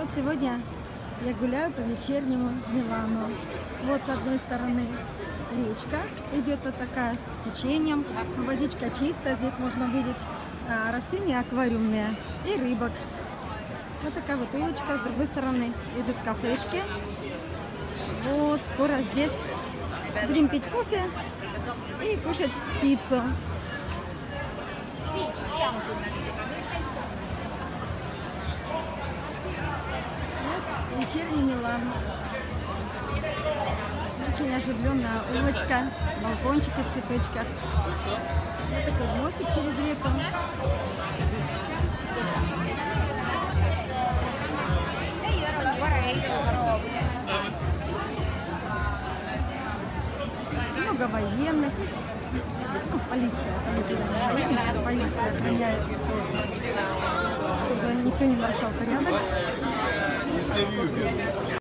Вот сегодня я гуляю по вечернему Милану. Вот с одной стороны речка, идет вот такая с течением, водичка чистая, здесь можно увидеть растения аквариумные и рыбок. Вот такая вот улочка, с другой стороны идут кафешки. Вот, скоро здесь будем пить кофе и кушать пиццу. Вот вечерний Милан. Очень оживленная улочка, балкончики в цветочках. Вот такой мостик через реку. Много военных. Ну, полиция охраняет, чтобы никто не нарушал порядок.